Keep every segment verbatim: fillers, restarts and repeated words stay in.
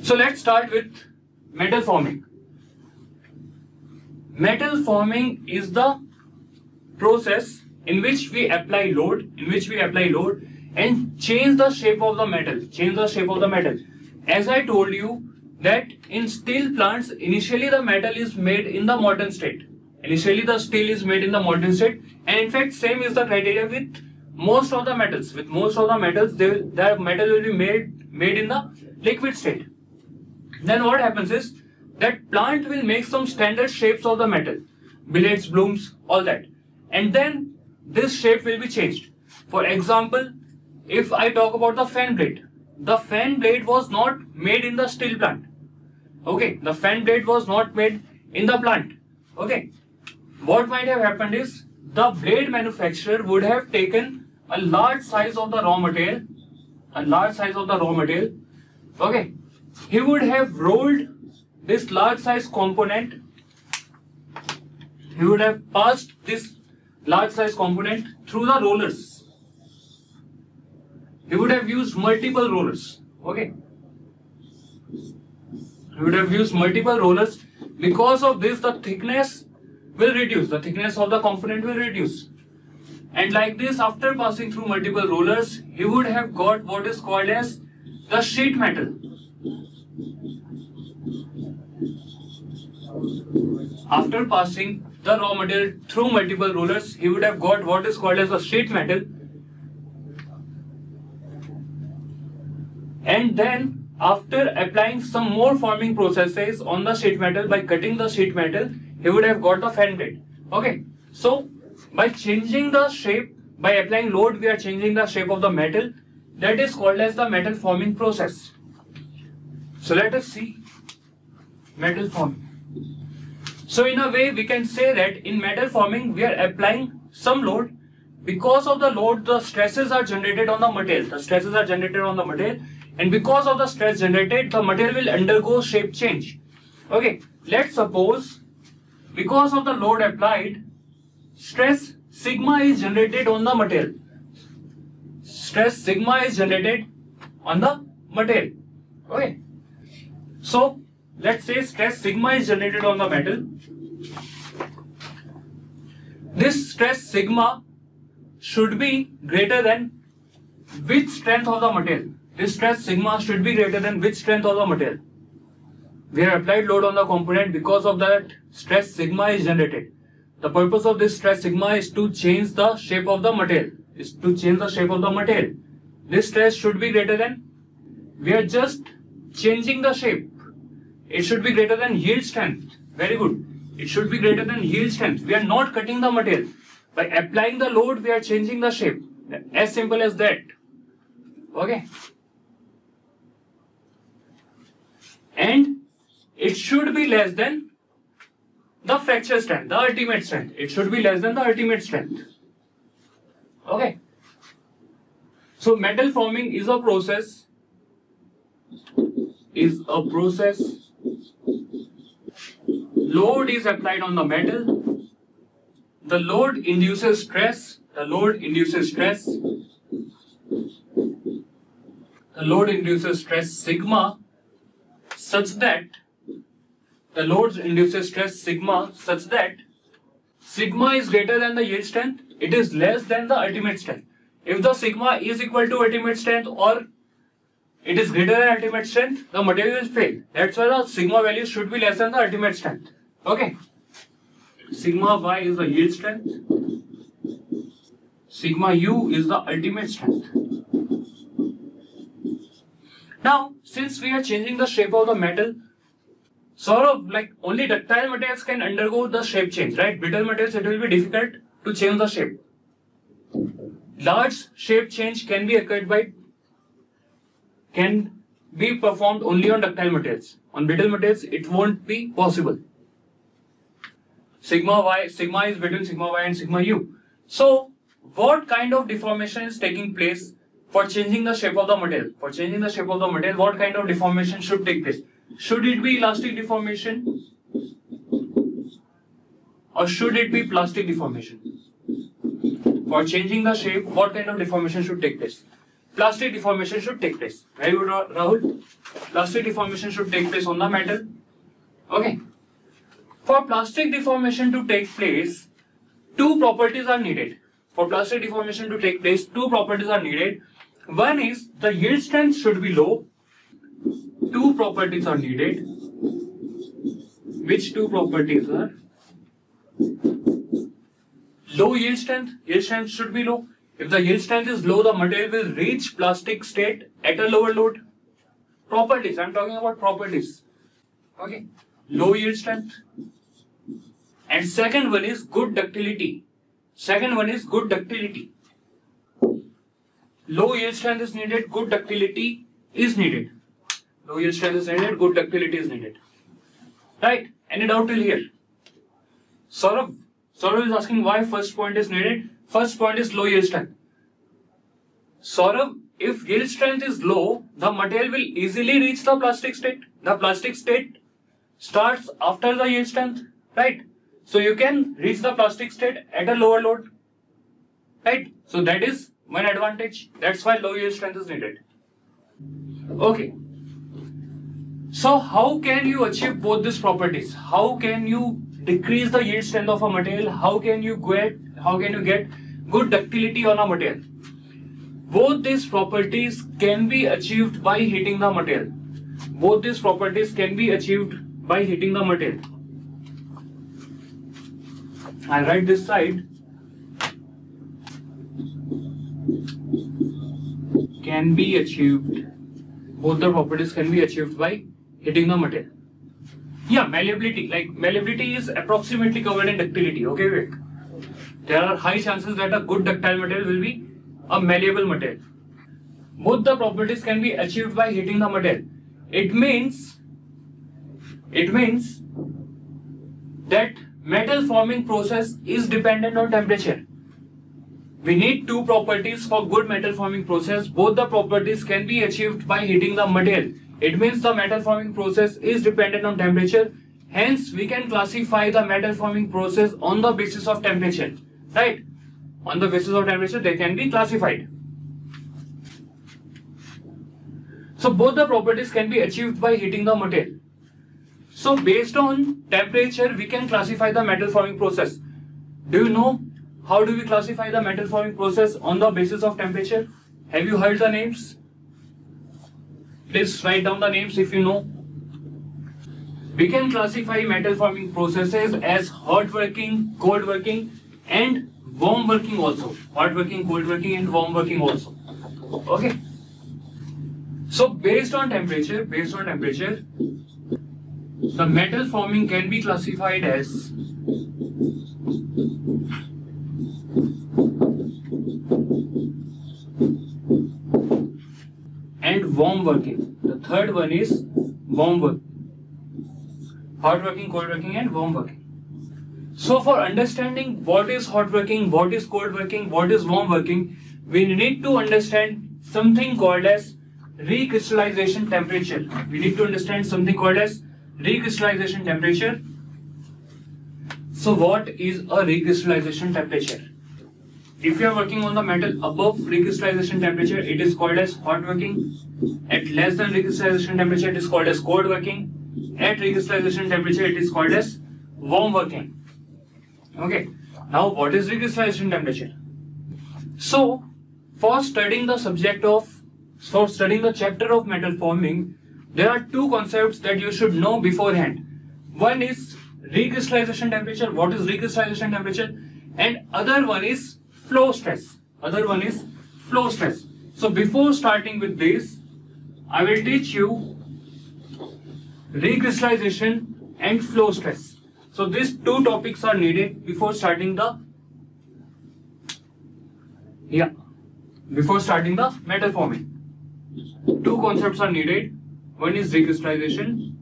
So let's start with metal forming. Metal forming is the process in which we apply load, in which we apply load and change the shape of the metal, change the shape of the metal. As I told you that in steel plants, initially the metal is made in the molten state. Initially the steel is made in the molten state, and in fact same is the criteria with most of the metals. With most of the metals, they, the metal will be made, made in the liquid state. Then what happens is that plant will make some standard shapes of the metal, billets, blooms, all that. And then this shape will be changed. For example, if I talk about the fan blade, the fan blade was not made in the steel plant. Okay, the fan blade was not made in the plant. Okay, what might have happened is the blade manufacturer would have taken a large size of the raw material, a large size of the raw material. Okay, he would have rolled this large size component, he would have passed this large size component through the rollers. He would have used multiple rollers. Okay, he would have used multiple rollers. Because of this, the thickness will reduce, the thickness of the component will reduce. And like this, after passing through multiple rollers, he would have got what is called as the sheet metal. After passing the raw material through multiple rollers, he would have got what is called as a sheet metal. And then after applying some more forming processes on the sheet metal, by cutting the sheet metal, he would have got the fan blade. Okay, so by changing the shape, by applying load, we are changing the shape of the metal. That is called as the metal forming process. So let us see metal forming. So in a way, we can say that in metal forming, we are applying some load. Because of the load, the stresses are generated on the material. The stresses are generated on the material. And because of the stress generated, the material will undergo shape change. Okay, let's suppose because of the load applied, stress sigma is generated on the material. Stress sigma is generated on the material. Okay, so let's say stress sigma is generated on the metal. This stress sigma should be greater than which strength of the material? This stress sigma should be greater than which strength of the material? We have applied load on the component, because of that stress sigma is generated. The purpose of this stress sigma is to change the shape of the material. Is to change the shape of the material. This stress should be greater than, we are just changing the shape. It should be greater than yield strength. Very good. It should be greater than yield strength. We are not cutting the material. By applying the load, we are changing the shape. As simple as that. Okay. And it should be less than the fracture strength, the ultimate strength. It should be less than the ultimate strength. Okay. So metal forming is a process, is a process. Load is applied on the metal. The load induces stress. The load induces stress. The load induces stress sigma such that the load induces stress sigma such that sigma is greater than the yield strength. It is less than the ultimate strength. If the sigma is equal to ultimate strength or it is greater than ultimate strength, the material will fail. That's why the sigma value should be less than the ultimate strength. Okay. Sigma y is the yield strength. Sigma u is the ultimate strength. Now, since we are changing the shape of the metal, sort of like only ductile materials can undergo the shape change, right? Brittle materials, it will be difficult to change the shape. Large shape change can be occurred by, can be performed only on ductile materials. On brittle materials, it won't be possible. Sigma y, sigma is between sigma y and sigma u. So, what kind of deformation is taking place for changing the shape of the material? For changing the shape of the material, what kind of deformation should take place? Should it be elastic deformation? Or should it be plastic deformation? For changing the shape, what kind of deformation should take place? plastic deformation should take place. Very good, Rahul. Plastic deformation should take place on the metal. Okay. For plastic deformation to take place, two properties are needed. For plastic deformation to take place, two properties are needed. One is the yield strength should be low. Two properties are needed. Which two properties are? Low yield strength. Yield strength should be low. If the yield strength is low, the material will reach plastic state at a lower load. Properties. I am talking about properties. Okay. Low yield strength. And second one is good ductility. Second one is good ductility. Low yield strength is needed. Good ductility is needed. Low yield strength is needed. Good ductility is needed. Right? Any doubt till here? Saurabh. Saurabh is asking why first point is needed. First point is low yield strength. Saurabh, if yield strength is low, the material will easily reach the plastic state. The plastic state starts after the yield strength, right? So you can reach the plastic state at a lower load, right? So that is one advantage. That's why low yield strength is needed. Okay. So how can you achieve both these properties? How can you decrease the yield strength of a material? How can you get how can you get good ductility on a material? Both these properties can be achieved by heating the material. Both these properties can be achieved by heating the material. I'll write this side. Can be achieved. Both the properties can be achieved by heating the material. Yeah, malleability. Like malleability is approximately covered in ductility. Okay, Vivek? There are high chances that a good ductile material will be a malleable material. Both the properties can be achieved by heating the material. It means, it means that metal forming process is dependent on temperature. We need two properties for good metal forming process. Both the properties can be achieved by heating the material. It means the metal forming process is dependent on temperature. Hence, we can classify the metal forming process on the basis of temperature. Right? On the basis of temperature, they can be classified. So, both the properties can be achieved by heating the material. So, based on temperature, we can classify the metal forming process. Do you know how do we classify the metal forming process on the basis of temperature? Have you heard the names? Please write down the names if you know. We can classify metal forming processes as hot working, cold working and warm working also. Hot working, cold working and warm working also. Okay. So based on temperature, based on temperature, the metal forming can be classified as and warm working. The third one is warm work. Hot working, cold working and warm working. So for understanding what is hot working, what is cold working, what is warm working, we need to understand something called as recrystallization temperature. We need to understand something called as recrystallization temperature. So what is a recrystallization temperature? If you are working on the metal above recrystallization temperature, it is called as hot working. At less than recrystallization temperature, it is called as cold working. At recrystallization temperature, it is called as warm working. Okay. Now, what is recrystallization temperature? So, for studying the subject of, for studying the chapter of metal forming, there are two concepts that you should know beforehand. One is recrystallization temperature. What is recrystallization temperature? And other one is flow stress. Other one is flow stress. So before starting with this, I will teach you recrystallization and flow stress. So these two topics are needed before starting the yeah before starting the metal forming. Two concepts are needed. One is recrystallization.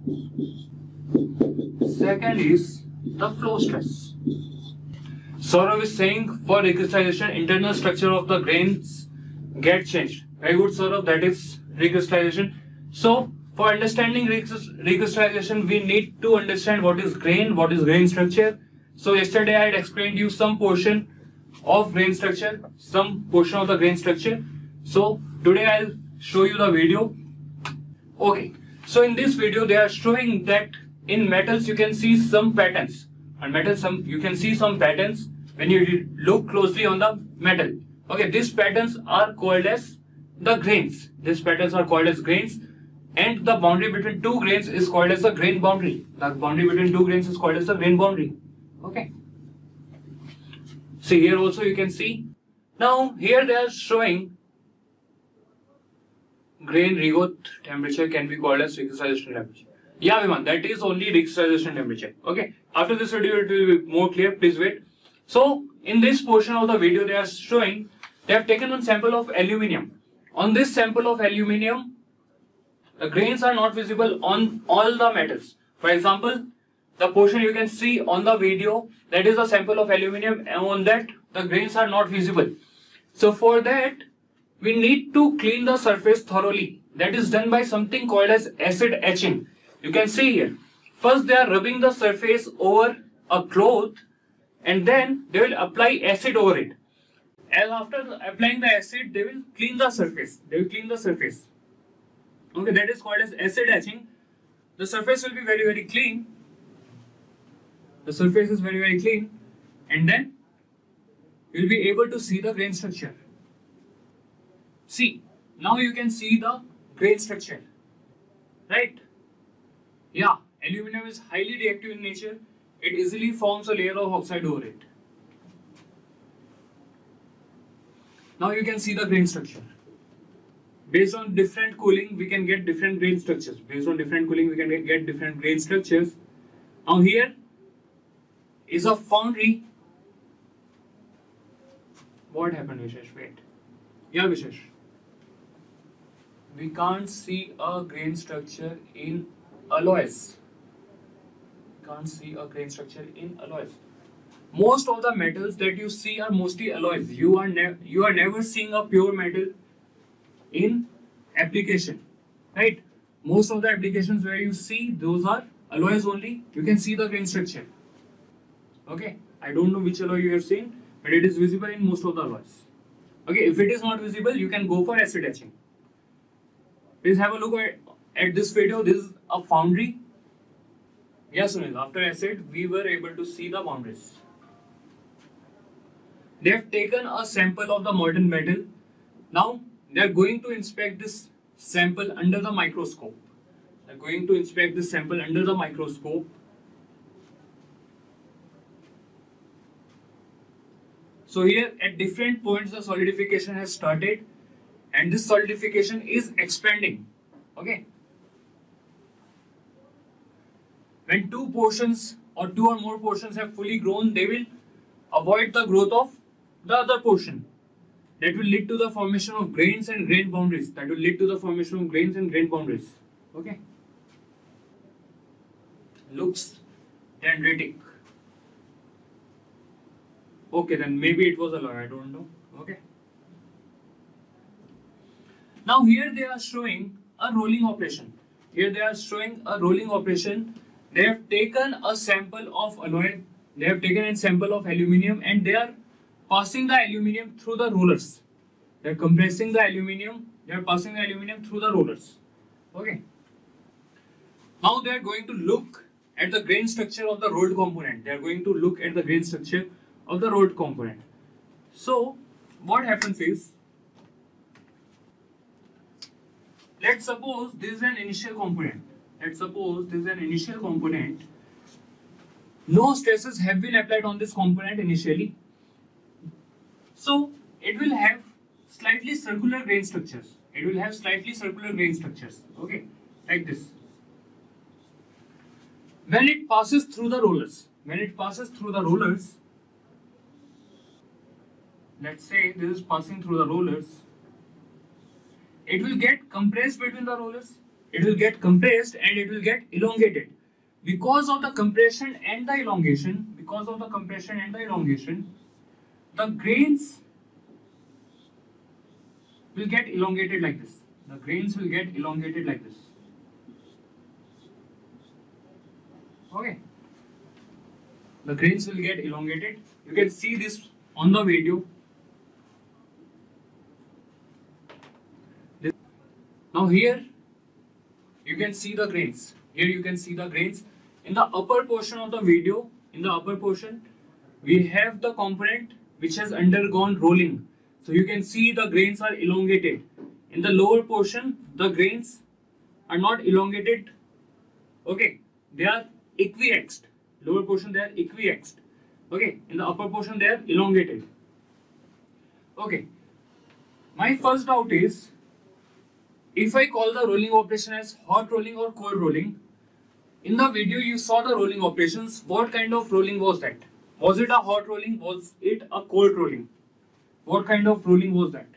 Second is the flow stress. Saurav is saying for recrystallization, internal structure of the grains get changed. Very good, Saurav. That is recrystallization. So, for understanding recrystallization, we need to understand what is grain, what is grain structure. So, yesterday I had explained you some portion of grain structure, some portion of the grain structure. So today I'll show you the video. Okay, so in this video they are showing that in metals you can see some patterns. On metal some you can see some patterns when you look closely on the metal. Okay, these patterns are called as the grains. These patterns are called as grains, and the boundary between two grains is called as the grain boundary. The boundary between two grains is called as the grain boundary. Okay. See here also you can see. Now here they are showing grain regrowth temperature can be called as recrystallization temperature. Yeah, Viman, that is only recrystallization temperature. Okay. After this video it will be more clear. Please wait. So in this portion of the video they are showing they have taken one sample of aluminium. On this sample of aluminium, the grains are not visible on all the metals. For example, the portion you can see on the video, that is a sample of aluminium, and on that the grains are not visible. So for that we need to clean the surface thoroughly. That is done by something called as acid etching. You can see here. First they are rubbing the surface over a cloth and then they will apply acid over it. And after applying the acid, they will clean the surface. They will clean the surface. Okay, that is called as acid etching. The surface will be very very clean. The surface is very very clean, and then you will be able to see the grain structure. See, now you can see the grain structure, right? Yeah, aluminum is highly reactive in nature. It easily forms a layer of oxide over it. Now you can see the grain structure. Based on different cooling, we can get different grain structures. Based on different cooling, we can get different grain structures. Now here is a foundry. What happened, Vishesh? Wait. Yeah, Vishesh. We can't see a grain structure in alloys. We can't see a grain structure in alloys. Most of the metals that you see are mostly alloys. You are never you are never seeing a pure metal in application, right? Most of the applications where you see those are alloys only. You can see the grain structure. Okay, I don't know which alloy you are seeing, but it is visible in most of the alloys. Okay, if it is not visible, you can go for acid etching. Please have a look at, at this video. This is a foundry. Yes, Sunil, after acid, we were able to see the boundaries. They have taken a sample of the molten metal. Now they are going to inspect this sample under the microscope. They are going to inspect this sample under the microscope. So here at different points the solidification has started, and this solidification is expanding. Okay. When two portions or two or more portions have fully grown, they will avoid the growth of the other portion. That will lead to the formation of grains and grain boundaries. That will lead to the formation of grains and grain boundaries. Okay. Looks dendritic. Okay, then maybe it was alloy. I don't know. Okay. Now here they are showing a rolling operation. Here they are showing a rolling operation. They have taken a sample of alloy. They have taken a sample of aluminium, and they are passing the aluminium through the rollers. They are compressing the aluminium. They are passing the aluminium through the rollers. Okay. Now they are going to look at the grain structure of the rolled component. They are going to look at the grain structure of the rolled component. So what happens is, let's suppose this is an initial component. Let's suppose this is an initial component. No stresses have been applied on this component initially. So it will have slightly circular grain structures. It will have slightly circular grain structures. Okay, like this. When it passes through the rollers, when it passes through the rollers, let's say this is passing through the rollers, it will get compressed between the rollers. It will get compressed and it will get elongated. Because of the compression and the elongation, because of the compression and the elongation, the grains will get elongated like this. The grains will get elongated like this. Okay. The grains will get elongated. You can see this on the video. Now here you can see the grains. Here you can see the grains. In the upper portion of the video, in the upper portion, we have the component which has undergone rolling. So you can see the grains are elongated. In the lower portion, the grains are not elongated. Okay, they are equiaxed. Lower portion, they are equiaxed. Okay, in the upper portion, they are elongated. Okay, my first doubt is, if I call the rolling operation as hot rolling or cold rolling, in the video you saw the rolling operations. What kind of rolling was that? Was it a hot rolling? Was it a cold rolling? What kind of rolling was that?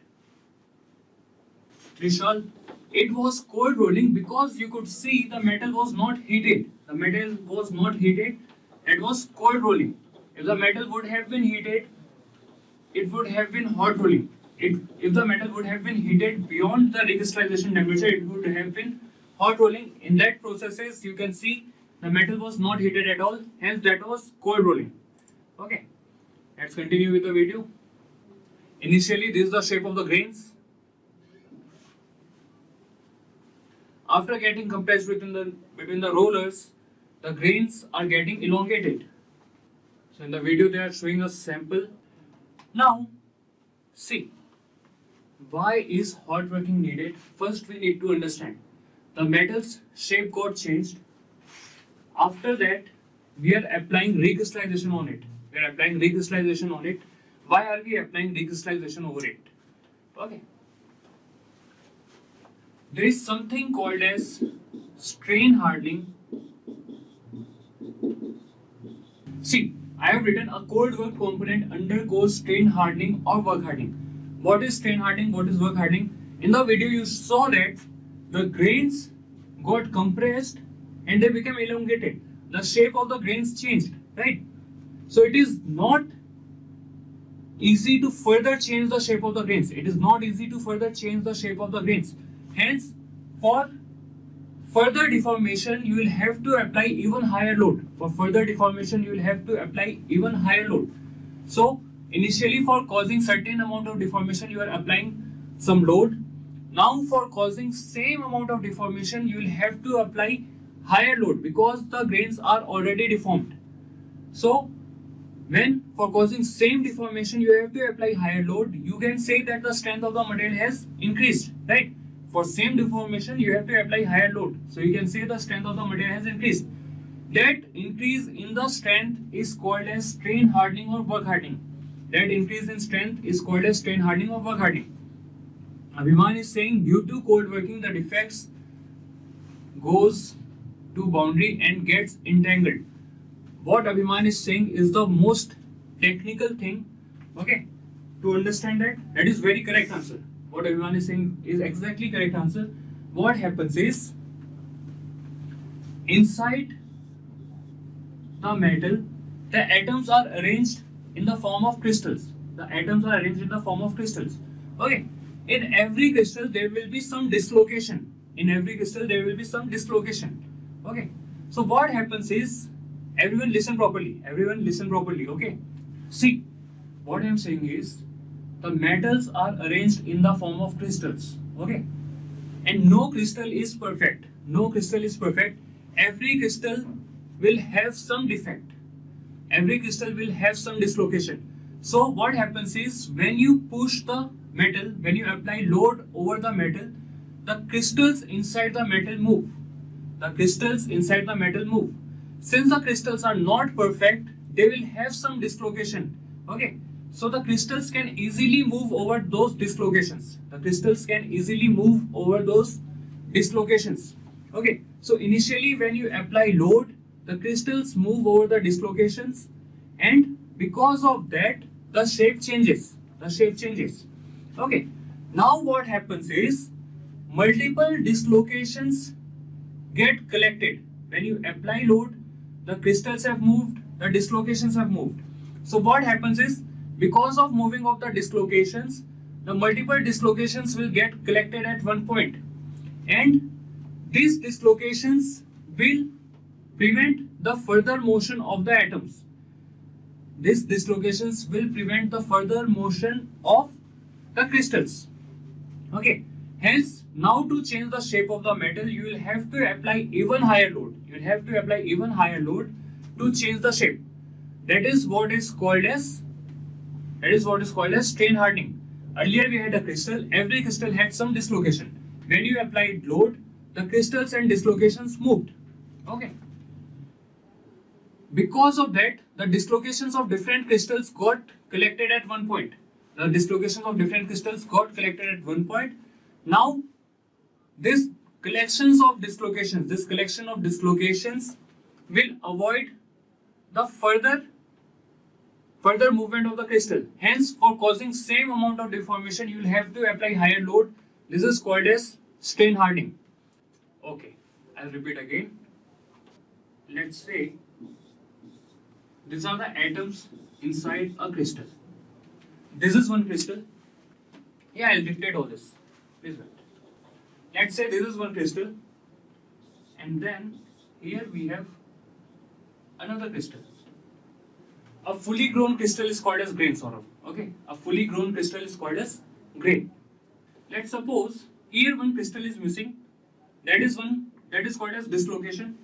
Vishal, it was cold rolling because you could see the metal was not heated. The metal was not heated. It was cold rolling. If the metal would have been heated, it would have been hot rolling. It, if the metal would have been heated beyond the recrystallization temperature, it would have been hot rolling. In that processes, you can see the metal was not heated at all. Hence, that was cold rolling. Okay, let's continue with the video. Initially, this is the shape of the grains. After getting compressed between the between the rollers, the grains are getting elongated. So in the video, they are showing a sample. Now, see, why is hot working needed? First, we need to understand the metal's shape got changed. After that, we are applying recrystallization on it. We are applying recrystallization on it. Why are we applying recrystallization over it? Okay. There is something called as strain hardening. See, I have written a cold work component undergoes strain hardening or work hardening. What is strain hardening? What is work hardening? In the video, you saw that the grains got compressed and they became elongated. The shape of the grains changed, right? So it is not easy to further change the shape of the grains. It is not easy to further change the shape of the grains. Hence, for further deformation, you will have to apply even higher load. For further deformation, you will have to apply even higher load. So, initially for causing certain amount of deformation, you are applying some load. Now, for causing same amount of deformation, you will have to apply higher load because the grains are already deformed. So, when for causing same deformation, you have to apply higher load, you can say that the strength of the material has increased, right? For same deformation, you have to apply higher load. So you can say the strength of the material has increased. That increase in the strength is called as strain hardening or work hardening. That increase in strength is called as strain hardening or work hardening. Abhiman is saying due to cold working, the defects goes to boundary and gets entangled. What Abhiman is saying is the most technical thing. Okay, to understand that, that is very correct answer. What Abhiman is saying is exactly correct answer. What happens is, inside the metal, the atoms are arranged in the form of crystals. The atoms are arranged in the form of crystals. Okay, in every crystal there will be some dislocation. In every crystal there will be some dislocation. Okay, so what happens is, everyone listen properly. Everyone listen properly. Okay, see, what I am saying is, the metals are arranged in the form of crystals. Okay, and no crystal is perfect. No crystal is perfect. Every crystal will have some defect. Every crystal will have some dislocation. So what happens is, when you push the metal, when you apply load over the metal, the crystals inside the metal move. The crystals inside the metal move. Since the crystals are not perfect, they will have some dislocation. Okay, so the crystals can easily move over those dislocations. The crystals can easily move over those dislocations. Okay, so initially when you apply load, the crystals move over the dislocations, and because of that, the shape changes. The shape changes. Okay, now what happens is, multiple dislocations get collected. When you apply load, the crystals have moved, the dislocations have moved. So what happens is, because of moving of the dislocations, the multiple dislocations will get collected at one point, and these dislocations will prevent the further motion of the atoms. These dislocations will prevent the further motion of the crystals. Okay, Hence, now to change the shape of the metal, you will have to apply even higher load. You will have to apply even higher load to change the shape. That is what is called as that is what is called as strain hardening. Earlier we had a crystal. Every crystal had some dislocation. When you applied load, the crystals and dislocations moved. Okay. Because of that, the dislocations of different crystals got collected at one point. The dislocations of different crystals got collected at one point. Now, this collections of dislocations, this collection of dislocations will avoid the further further movement of the crystal. Hence, for causing same amount of deformation, you will have to apply higher load. This is called as strain hardening. Okay, I'll repeat again. Let's say these are the atoms inside a crystal. This is one crystal. Yeah, I'll dictate all this. Please wait. Let's say this is one crystal, and then here we have another crystal. A fully grown crystal is called as grain, Saurabh. Okay, a fully grown crystal is called as grain. Let's suppose here one crystal is missing. That is one that is called as dislocation.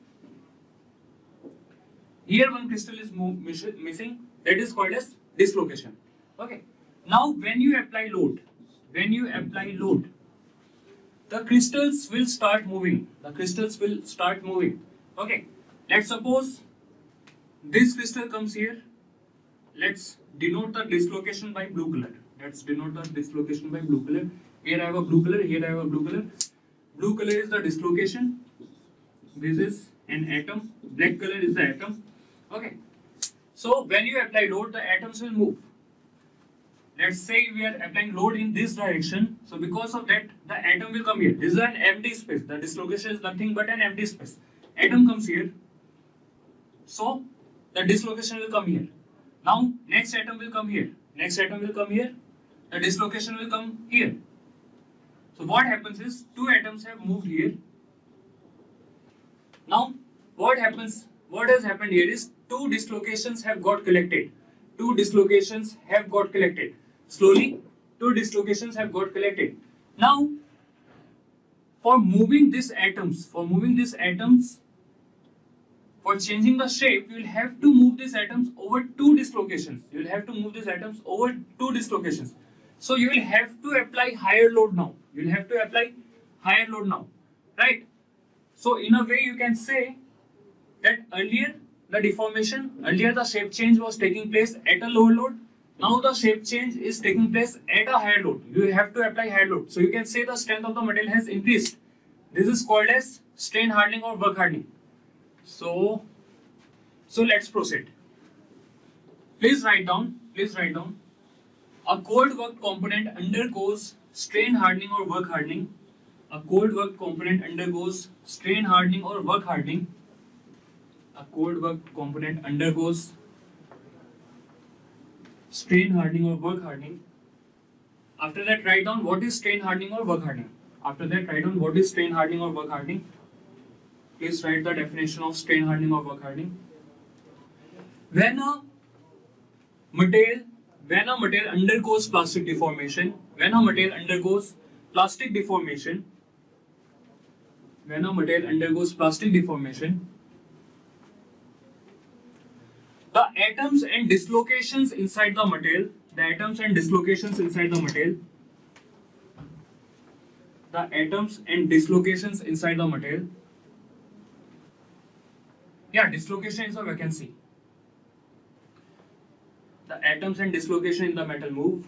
Here one crystal is missing. That is called as dislocation. Okay. Now when you apply load, when you apply load, the crystals will start moving. The crystals will start moving. Okay. Let's suppose this crystal comes here. Let's denote the dislocation by blue color. Let's denote the dislocation by blue color. Here I have a blue color. Here I have a blue color. Blue color is the dislocation. This is an atom. Black color is the atom. Okay. So when you apply load, the atoms will move. Let's say we are applying load in this direction. So because of that, the atom will come here. This is an empty space. The dislocation is nothing but an empty space. Atom comes here. So the dislocation will come here. Now next atom will come here. Next atom will come here. The dislocation will come here. So what happens is two atoms have moved here. Now what happens? What has happened here is two dislocations have got collected. Two dislocations have got collected. Slowly, two dislocations have got collected. Now, for moving these atoms, for moving these atoms, for changing the shape, you will have to move these atoms over two dislocations. You will have to move these atoms over two dislocations. So you will have to apply higher load now. You will have to apply higher load now, right? So in a way, you can say that earlier the deformation, earlier the shape change was taking place at a lower load. Now the shape change is taking place at a higher load. You have to apply higher load. So you can say the strength of the material has increased. This is called as strain hardening or work hardening. So, so let's proceed. Please write down, please write down. A cold work component undergoes strain hardening or work hardening. A cold work component undergoes strain hardening or work hardening. A cold work component undergoes strain hardening or work hardening. After that, write down what is strain hardening or work hardening. After that, write down what is strain hardening or work hardening. Please write the definition of strain hardening or work hardening. When a material, when a material undergoes plastic deformation, when a material undergoes plastic deformation, when a material undergoes plastic deformation, the atoms and dislocations inside the material, the atoms and dislocations inside the material, the atoms and dislocations inside the material, yeah, dislocation is a vacancy. The atoms and dislocation in the metal move.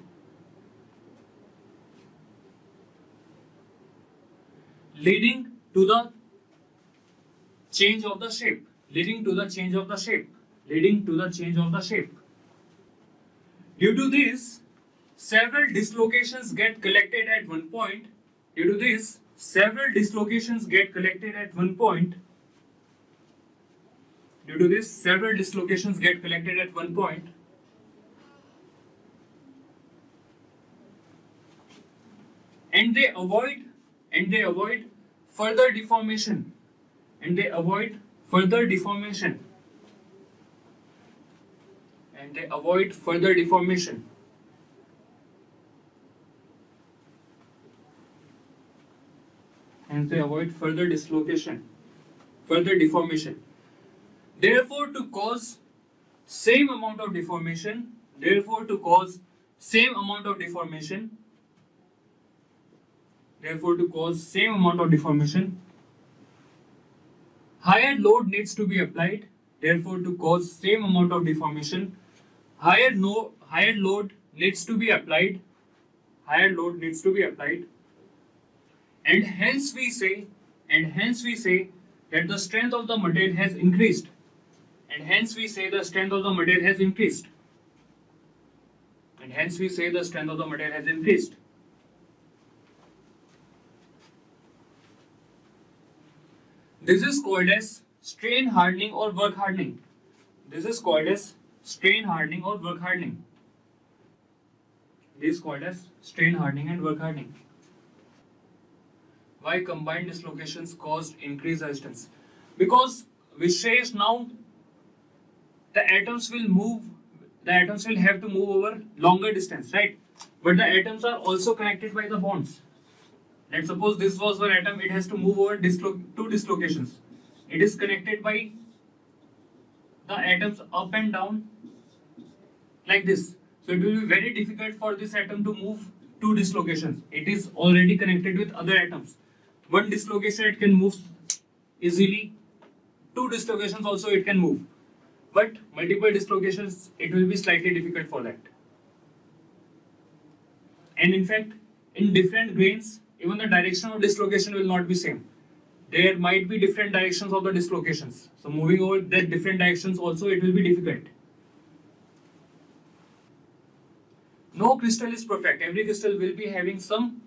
Leading to the change of the shape, leading to the change of the shape. leading to the change of the shape. Due to this, several dislocations get collected at one point. Due to this, several dislocations get collected at one point. Due to this, several dislocations get collected at one point. And they avoid, and they avoid further deformation. And they avoid further deformation. And they avoid further deformation. hence they avoid further dislocation, further deformation. Therefore, to cause same amount of deformation, therefore to cause same amount of deformation, therefore to cause same amount of deformation, higher load needs to be applied. Therefore, to cause same amount of deformation, higher no higher load needs to be applied. Higher load needs to be applied, and hence we say, and hence we say that the strength of the material has increased. And hence we say the strength of the material has increased. And hence we say the strength of the material has increased. This is called as strain hardening or work hardening. This is called as strain hardening or work hardening. This is called as strain hardening and work hardening. Why combined dislocations caused increased resistance? Because we say now the atoms will move, the atoms will have to move over longer distance, right? But the atoms are also connected by the bonds. Let's suppose this was one atom, it has to move over dislo two dislocations. It is connected by the atoms up and down like this. So it will be very difficult for this atom to move two dislocations. It is already connected with other atoms. One dislocation it can move easily. Two dislocations also it can move. But multiple dislocations it will be slightly difficult for that. And in fact, in different grains, even the direction of dislocation will not be same. There might be different directions of the dislocations. So moving over that different directions also it will be difficult. No crystal is perfect. Every crystal will be having some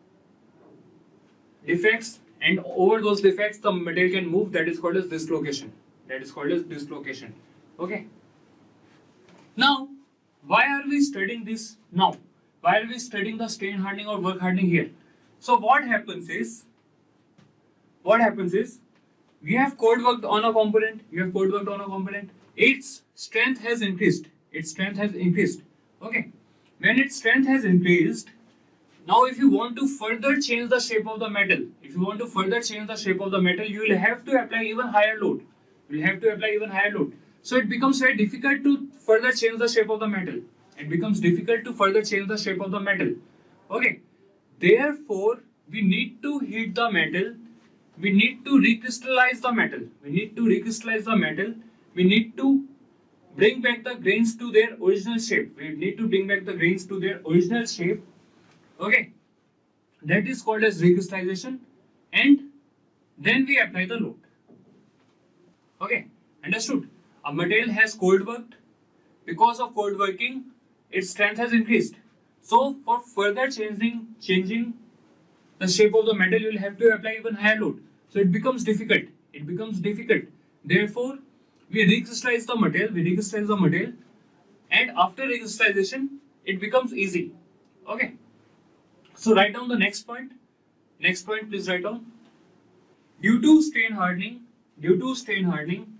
defects, and over those defects the material can move. That is called as dislocation. That is called as dislocation. Okay. Now, why are we studying this now? Why are we studying the strain hardening or work hardening here? So what happens is, what happens is, we have cold worked on a component. You have cold worked on a component. Its strength has increased. Its strength has increased. Okay. When its strength has increased, now if you want to further change the shape of the metal, if you want to further change the shape of the metal, you will have to apply even higher load. You will have to apply even higher load. So it becomes very difficult to further change the shape of the metal. It becomes difficult to further change the shape of the metal. Okay. Therefore, we need to heat the metal. We need to recrystallize the metal. We need to recrystallize the metal. We need to bring back the grains to their original shape. We need to bring back the grains to their original shape. Okay. That is called as recrystallization. And then we apply the load. Okay. Understood? A material has cold worked. Because of cold working, its strength has increased. So for further changing, changing the shape of the metal, you will have to apply even higher load. So it becomes difficult. It becomes difficult. Therefore, we recrystallize the material. We recrystallize the material, and after recrystallization, it becomes easy. Okay. So write down the next point. Next point, please write down. Due to strain hardening, due to strain hardening,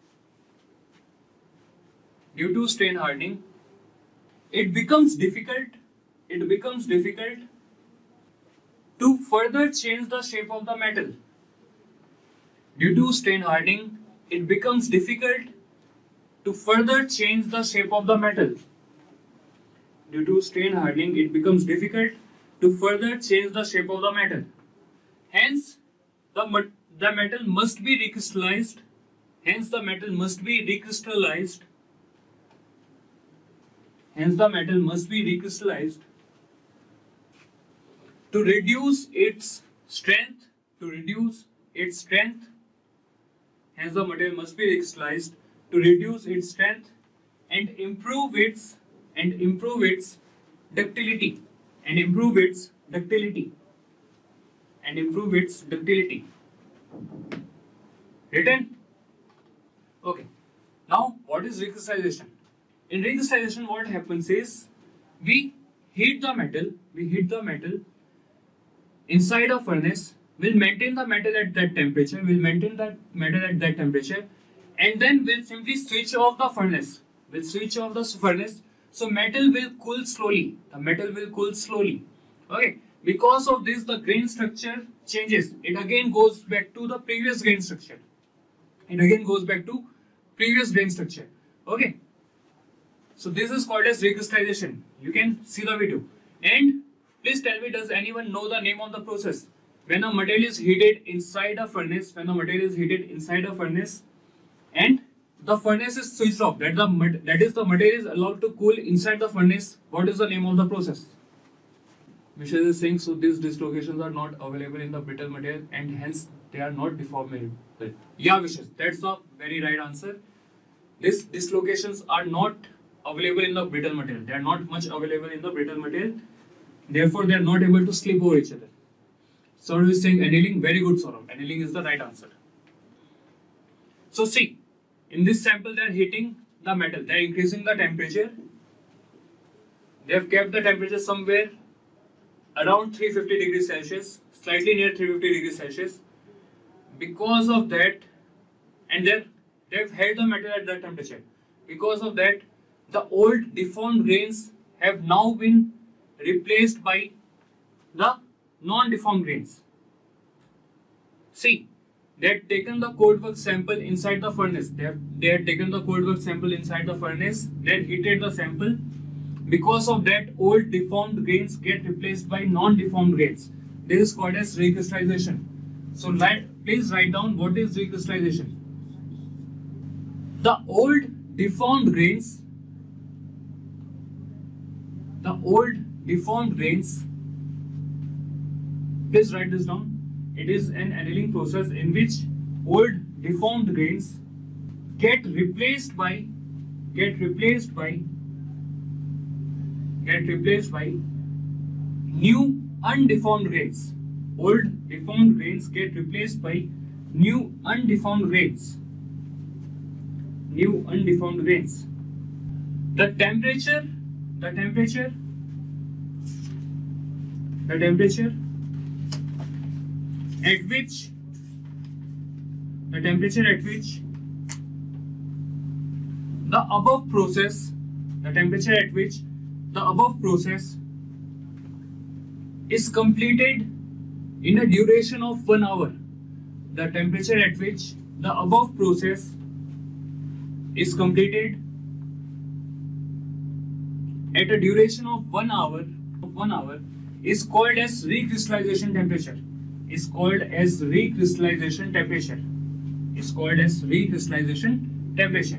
due to strain hardening, it becomes difficult. It becomes difficult to further change the shape of the metal. Due to strain hardening, it becomes difficult to further change the shape of the metal. Due to strain hardening, it becomes difficult to further change the shape of the metal. Hence, the, the metal must be recrystallized. Hence, the metal must be recrystallized. Hence, the metal must be recrystallized to reduce its strength. To reduce its strength. Hence, the material must be recrystallized to reduce its strength and improve its and improve its ductility and improve its ductility and improve its ductility. Written? Okay. Now, what is recrystallization? In recrystallization, what happens is we heat the metal. We heat the metal inside a furnace. We'll maintain the metal at that temperature. We'll maintain that metal at that temperature, and then we'll simply switch off the furnace. We'll switch off the furnace. So metal will cool slowly. The metal will cool slowly. Okay. Because of this, the grain structure changes. It again goes back to the previous grain structure. It again goes back to previous grain structure. Okay. So this is called as recrystallization. You can see the video. And please tell me, does anyone know the name of the process? When a material is heated inside a furnace, when the material is heated inside a furnace and the furnace is switched off, that, the, that is the material is allowed to cool inside the furnace, what is the name of the process? Vishal is saying, so these dislocations are not available in the brittle material and hence they are not deformable. Yeah, Vishal, that's the very right answer. These dislocations are not available in the brittle material. They are not much available in the brittle material. Therefore, they are not able to slip over each other. Saurav is saying annealing. Very good, Saurav. Annealing is the right answer. So see, in this sample, they are heating the metal. They are increasing the temperature. They have kept the temperature somewhere around three hundred fifty degrees Celsius, slightly near three hundred fifty degrees Celsius. Because of that, and they they have held the metal at that temperature. Because of that, the old deformed grains have now been replaced by the non-deformed grains. See, they had taken the coldwork sample inside the furnace. They have they had taken the coldwork sample inside the furnace. They had heated the sample. Because of that, old deformed grains get replaced by non-deformed grains. This is called as recrystallization. So write, please write down what is recrystallization. The old deformed grains, the old deformed grains, please write this down. It is an annealing process in which old deformed grains get replaced by, get replaced by, get replaced by new undeformed grains. Old deformed grains get replaced by new undeformed grains. New undeformed grains. The temperature, the temperature, the temperature at which, the temperature at which the above process, the temperature at which the above process is completed in a duration of one hour. The temperature at which the above process is completed at a duration of one hour, of one hour is called as recrystallization temperature. Is called as recrystallization temperature. Is called as recrystallization temperature.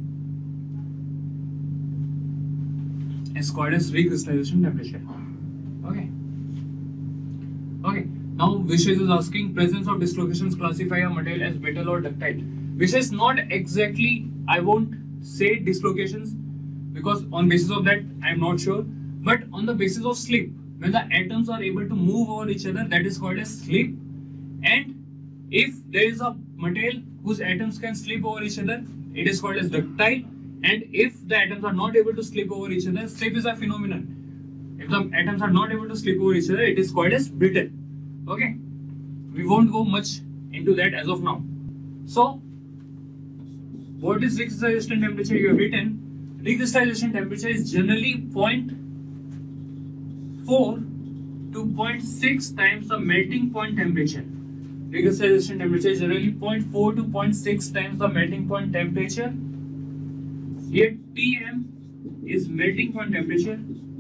Is called as recrystallization temperature. Okay. Okay. Now Vishesh is asking, presence of dislocations classify a material as brittle or ductile. Vishesh, not exactly, I won't say dislocations because on basis of that I am not sure, but on the basis of slip, when the atoms are able to move over each other, that is called as slip. And if there is a material whose atoms can slip over each other, it is called as ductile. And if the atoms are not able to slip over each other, slip is a phenomenon. If the atoms are not able to slip over each other, it is called as brittle. Okay, we won't go much into that as of now. So, what is recrystallization temperature? You have written recrystallization temperature is generally zero point four to zero point six times the melting point temperature. Recrystallization temperature is generally zero point four to zero point six times the melting point temperature. Here T M is melting point temperature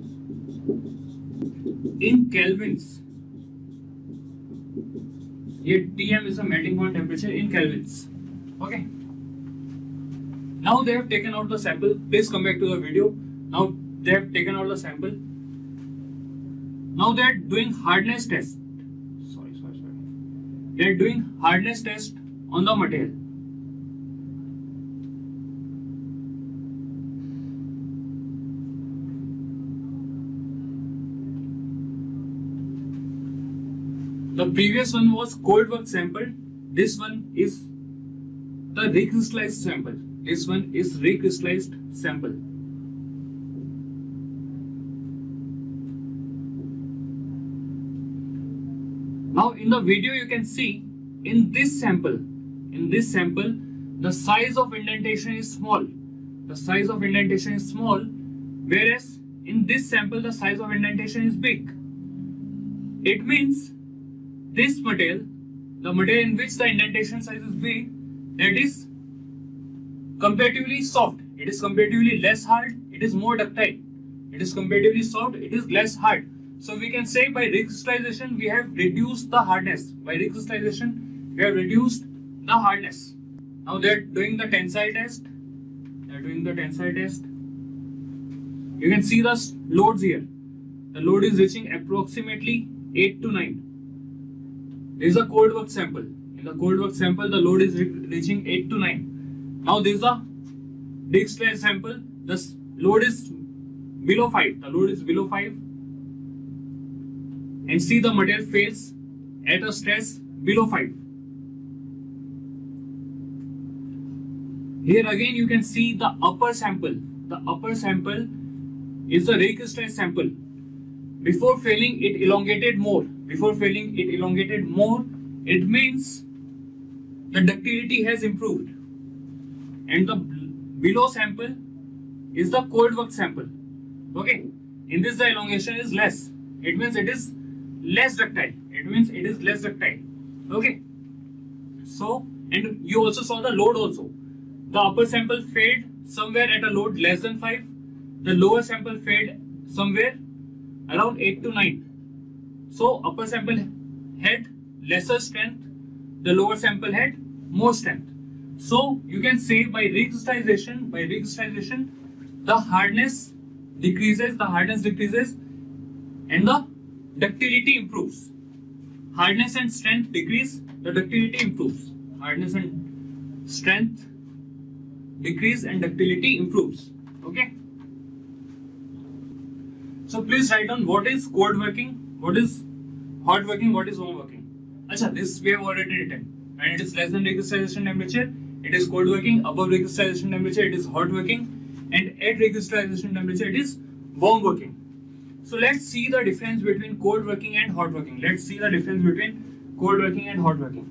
in kelvins. Here T M is a melting point temperature in kelvins. Okay. Now they have taken out the sample. Please come back to the video. Now they have taken out the sample. Now they are doing hardness test. Sorry, sorry, sorry. They are doing hardness test on the material. The previous one was cold work sample. This one is the recrystallized sample. This one is recrystallized sample. Now in the video you can see in this sample, in this sample, the size of indentation is small. The size of indentation is small, whereas in this sample the size of indentation is big. It means this material, the material in which the indentation size is big, that is comparatively soft. It is comparatively less hard. It is more ductile. It is comparatively soft. It is less hard. So we can say by recrystallization we have reduced the hardness. By recrystallization we have reduced the hardness. Now they are doing the tensile test. They are doing the tensile test. You can see the loads here. The load is reaching approximately eight to nine. This is a cold work sample. In the cold work sample, the load is re reaching eight to nine. Now this is a recrystallized sample. The load is below five. The load is below five. And see, the material fails at a stress below five. Here again you can see the upper sample. The upper sample is the recrystallized sample. Before failing, it elongated more. Before failing, it elongated more. It means the ductility has improved. And the below sample is the cold work sample. Okay. In this, the elongation is less. It means it is less ductile. It means it is less ductile. Okay. So, and you also saw the load also. The upper sample failed somewhere at a load less than five. The lower sample failed somewhere around eight to nine. So upper sample had lesser strength, the lower sample had more strength. So you can say by recrystallization, by recrystallization, the hardness decreases, the hardness decreases, and the ductility improves. Hardness and strength decrease, the ductility improves. Hardness and strength decrease and ductility improves. Okay. So please write down what is cold working, what is hot working, what is warm working. Acha, this we have already written. When it is less than recrystallization temperature, it is cold working. Above recrystallization temperature, it is hot working. And at recrystallization temperature, it is warm working. So let's see the difference between cold working and hot working. Let's see the difference between cold working and hot working.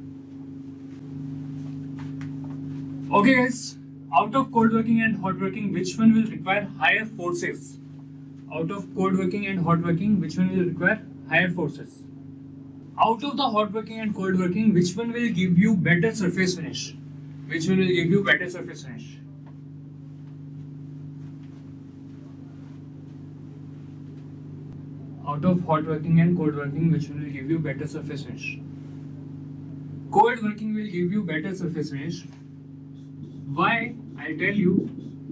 Okay guys, out of cold working and hot working, which one will require higher forces? Out of cold working and hot working, which one will require higher forces? Out of the hot working and cold working, which one will give you better surface finish? Which one will give you better surface finish? Out of hot working and cold working, which one will give you better surface finish? Cold working will give you better surface finish. Why? I'll tell you.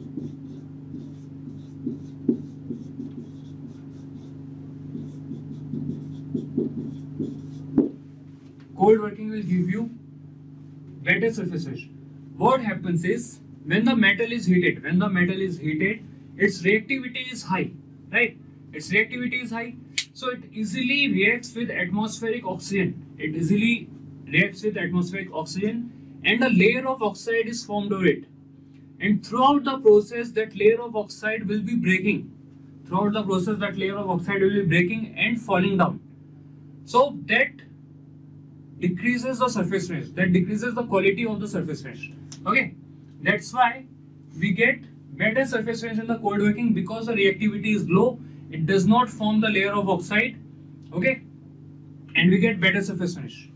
Cold working will give you better surface finish. What happens is, when the metal is heated, when the metal is heated, its reactivity is high, right? Its reactivity is high, so it easily reacts with atmospheric oxygen. It easily reacts with atmospheric oxygen, and a layer of oxide is formed over it. And throughout the process, that layer of oxide will be breaking. Throughout the process, that layer of oxide will be breaking and falling down. So that decreases the surface finish. That decreases the quality of the surface finish. Okay, that's why we get better surface finish in the cold working, because the reactivity is low. It does not form the layer of oxide. Okay, and we get better surface finish.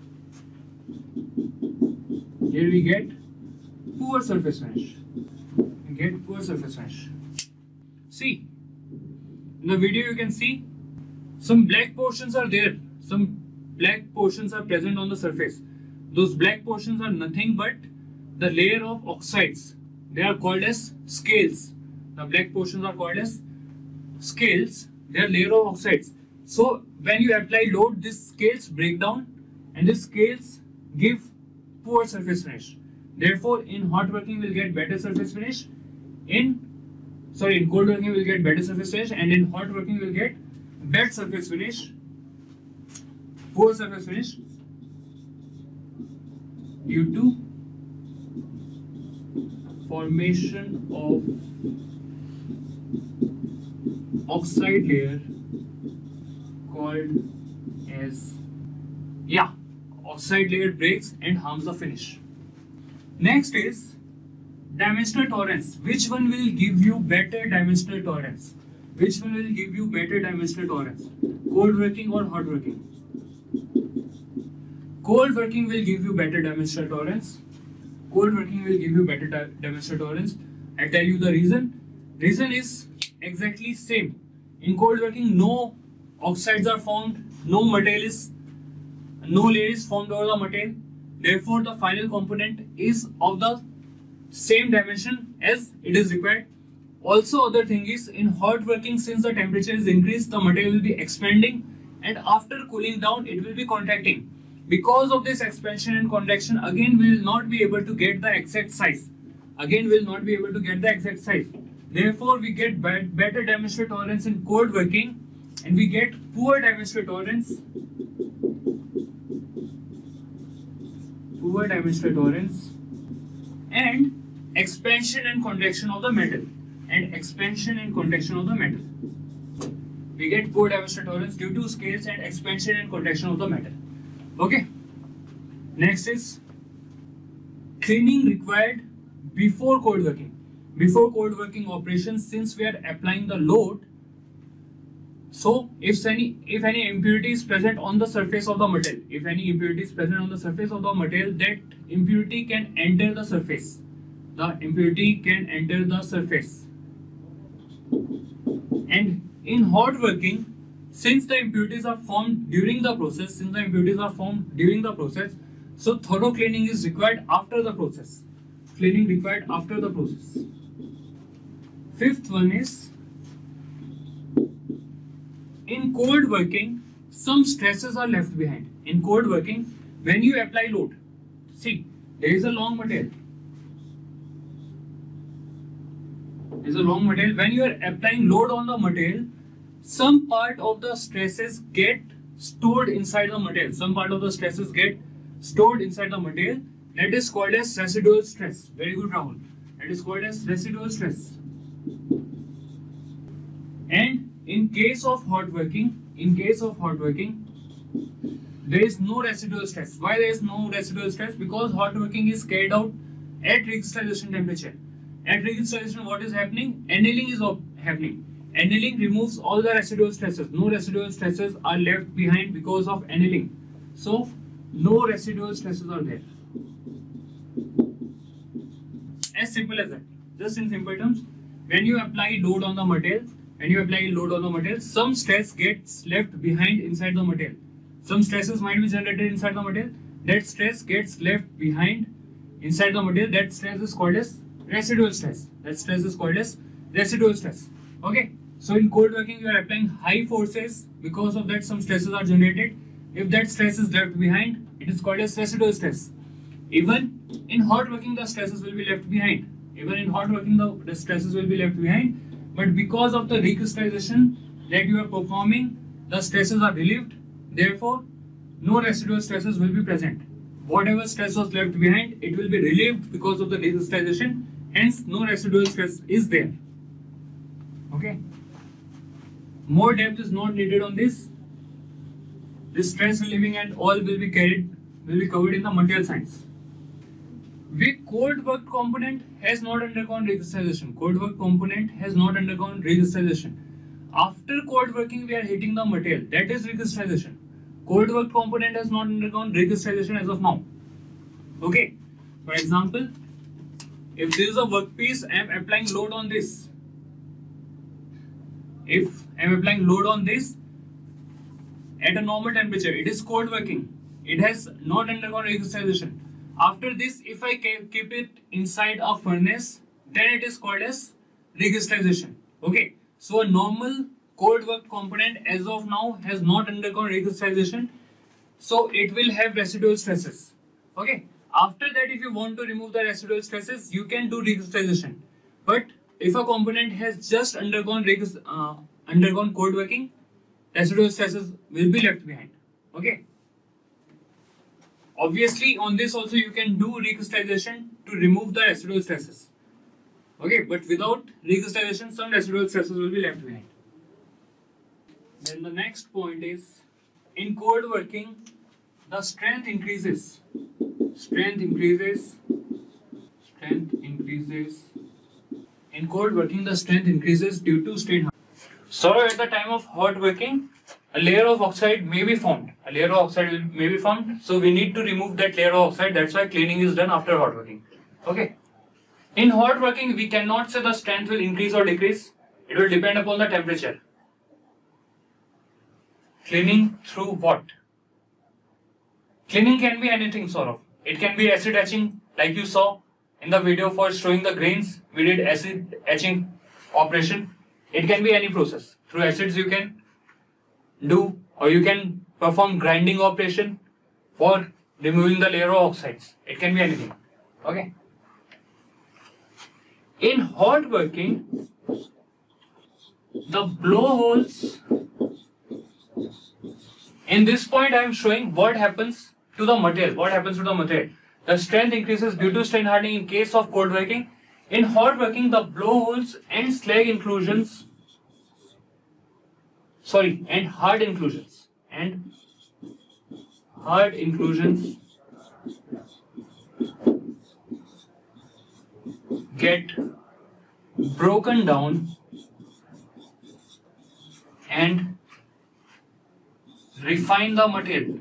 Here we get poor surface finish. We get poor surface finish. See, in the video you can see some black portions are there. Some black portions are present on the surface. Those black portions are nothing but the layer of oxides. They are called as scales. The black portions are called as scales. They are layer of oxides. So when you apply load, these scales break down and these scales give poor surface finish. Therefore, in hot working we'll get better surface finish. In sorry, in cold working we'll get better surface finish, and in hot working we'll get bad surface finish, poor surface finish due to formation of oxide layer called as yeah oxide layer breaks and harms the finish. Next is dimensional tolerance. Which one will give you better dimensional tolerance? which one will give you better dimensional tolerance, cold working or hot working? Cold working will give you better dimensional tolerance. Cold working will give you better dimensional tolerance. I tell you the reason. Reason is exactly same. In cold working, no oxides are formed, no material is, no layer is formed over the material. Therefore, the final component is of the same dimension as it is required. Also, other thing is, in hot working, since the temperature is increased, the material will be expanding, and after cooling down, it will be contracting. Because of this expansion and contraction, again we will not be able to get the exact size. Again we will not be able to get the exact size. Therefore, we get better dimensional tolerance in cold working, and we get poor dimensional tolerance. Poor dimensional tolerance and expansion and contraction of the metal. And expansion and contraction of the metal. We get poor dimensional tolerance due to scales and expansion and contraction of the metal. Okay. Next is cleaning required before cold working. Before cold working operations, since we are applying the load, so if any if any impurity is present on the surface of the material, if any impurity is present on the surface of the material, that impurity can enter the surface. The impurity can enter the surface. And in hot working, since the impurities are formed during the process, since the impurities are formed during the process, so thorough cleaning is required after the process. Cleaning required after the process. Fifth one is, in cold working, some stresses are left behind. In cold working, when you apply load, see, there is a long material. There is a long material. When you are applying load on the material, some part of the stresses get stored inside the material. Some part of the stresses get stored inside the material. That is called as residual stress. Very good, Rahul. That is called as residual stress. And in case of hot working, in case of hot working, there is no residual stress. Why there is no residual stress? Because hot working is carried out at recrystallization temperature. At recrystallization, what is happening? Annealing is happening. Annealing removes all the residual stresses. No residual stresses are left behind because of annealing. So, no residual stresses are there. As simple as that. Just in simple terms, when you apply load on the material, when you apply load on the material, some stress gets left behind inside the material. Some stresses might be generated inside the material. That stress gets left behind inside the material. That stress is called as residual stress. That stress is called as residual stress. Okay. So in cold working, you are applying high forces. Because of that, some stresses are generated. If that stress is left behind, it is called as residual stress. Even in hot working, the stresses will be left behind. Even in hot working, the, the stresses will be left behind. But because of the recrystallization that you are performing, the stresses are relieved. Therefore, no residual stresses will be present. Whatever stress was left behind, it will be relieved because of the recrystallization. Hence, no residual stress is there. Okay. More depth is not needed on this. This stress relieving and all will be carried, will be covered in the material science. The cold work component has not undergone recrystallization. Cold work component has not undergone recrystallization. After cold working, we are heating the material. That is recrystallization. Cold work component has not undergone recrystallization as of now. Okay. For example, if this is a workpiece, I am applying load on this. If I am applying load on this at a normal temperature, it is cold working. It has not undergone recrystallization. After this, if I keep it inside a furnace, then it is called as recrystallization. Okay. So a normal cold work component as of now has not undergone recrystallization. So it will have residual stresses. Okay. After that, if you want to remove the residual stresses, you can do recrystallization. But if a component has just undergone uh, undergone cold working, residual stresses will be left behind. Okay. Obviously, on this also you can do recrystallization to remove the residual stresses. Okay, but without recrystallization, some residual stresses will be left behind. Then the next point is, in cold working, the strength increases. Strength increases. Strength increases. In cold working, the strength increases due to strain. So at the time of hot working, a layer of oxide may be formed. A layer of oxide will, may be formed. So we need to remove that layer of oxide. That's why cleaning is done after hot working. Okay. In hot working, we cannot say the strength will increase or decrease. It will depend upon the temperature. Cleaning through what? Cleaning can be anything, sort of. It can be acid etching, like you saw in the video for showing the grains. We did acid etching operation. It can be any process. Through acids you can do, or you can perform grinding operation for removing the layer of oxides. It can be anything. Okay. In hot working, the blowholes, in this point I am showing what happens to the material. What happens to the material? The strength increases due to strain hardening in case of cold working. In hot working, the blowholes and slag inclusions, sorry, and hard inclusions, and hard inclusions get broken down and refine the material.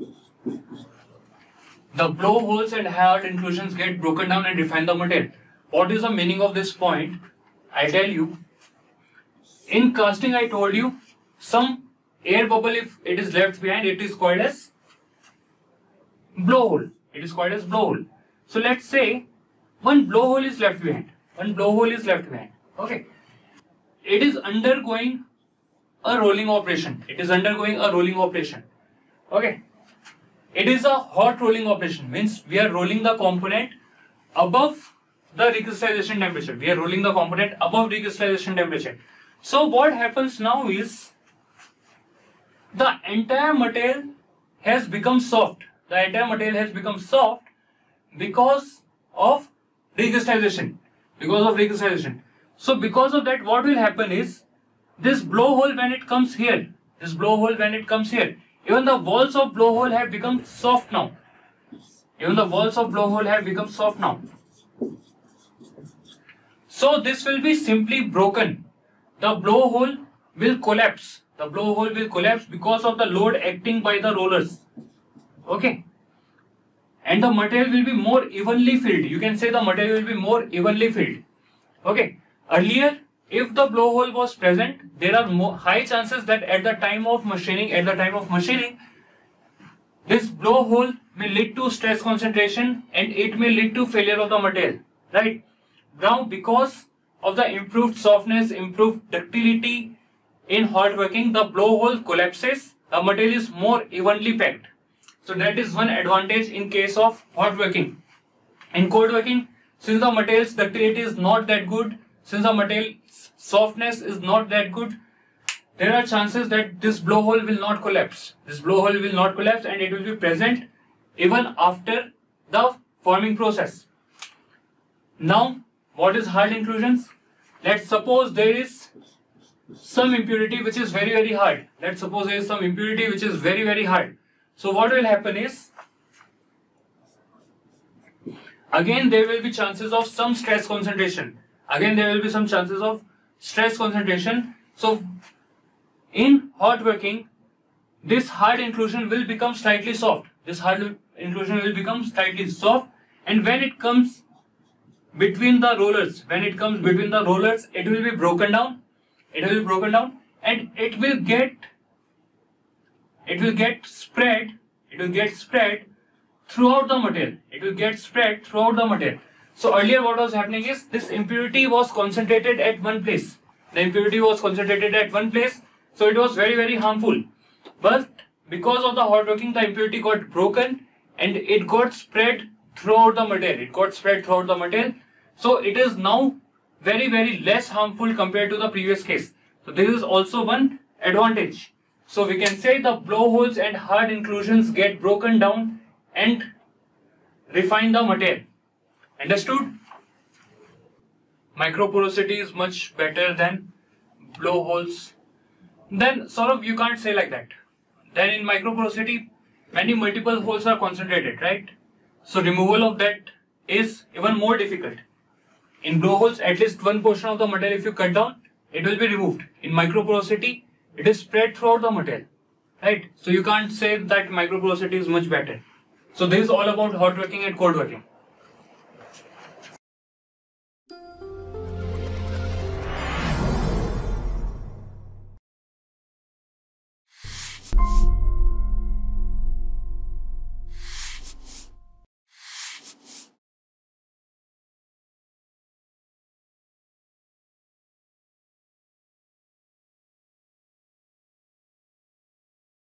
The blowholes and hard inclusions get broken down and refine the material. What is the meaning of this point? I tell you. In casting, I told you some air bubble, if it is left behind, it is called as blowhole. It is called as blowhole. So let's say one blowhole is left behind. One blowhole is left behind. Okay. It is undergoing a rolling operation. It is undergoing a rolling operation. Okay. It is a hot rolling operation. Means we are rolling the component above the recrystallization temperature. We are rolling the component above recrystallization temperature. So what happens now is the entire material has become soft. The entire material has become soft because of recrystallization. Because of recrystallization. So because of that, what will happen is this blowhole, when it comes here, this blowhole when it comes here, even the walls of blowhole have become soft now. Even the walls of blowhole have become soft now. So this will be simply broken. The blowhole will collapse. The blowhole will collapse because of the load acting by the rollers. Okay. And the material will be more evenly filled. You can say the material will be more evenly filled. Okay. Earlier, if the blowhole was present, there are more high chances that at the time of machining, at the time of machining, this blowhole may lead to stress concentration and it may lead to failure of the material. Right. Now, because of the improved softness, improved ductility in hot working, the blowhole collapses, the material is more evenly packed. So that is one advantage in case of hot working. In cold working, since the material's ductility is not that good, since the material's softness is not that good, there are chances that this blowhole will not collapse. This blowhole will not collapse and it will be present even after the forming process. Now, what is hard inclusions? Let's suppose there is some impurity which is very very hard. Let's suppose there is some impurity which is very very hard. So what will happen is, again there will be chances of some stress concentration. Again there will be some chances of stress concentration. So in hot working, this hard inclusion will become slightly soft. This hard inclusion will become slightly soft, and when it comes between the rollers, when it comes between the rollers, it will be broken down. It will be broken down, and it will get, it will get spread. It will get spread throughout the material. It will get spread throughout the material. So earlier, what was happening is this impurity was concentrated at one place. The impurity was concentrated at one place, so it was very very harmful. But because of the hot working, the impurity got broken and it got spread throughout the material. It got spread throughout the material. So it is now very very less harmful compared to the previous case. So this is also one advantage. So we can say the blowholes and hard inclusions get broken down and refine the material. Understood? Microporosity is much better than blowholes. Then sort of you can't say like that. Then in microporosity, many multiple holes are concentrated, right? So removal of that is even more difficult. In blowholes, at least one portion of the material if you cut down, it will be removed. In microporosity, it is spread throughout the material, right? So you can't say that microporosity is much better. So this is all about hot working and cold working.